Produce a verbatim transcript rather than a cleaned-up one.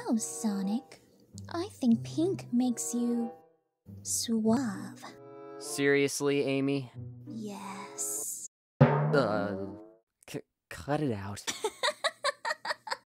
know, Sonic. I think pink makes you suave. Seriously, Amy? Yes. Uh, c cut it out.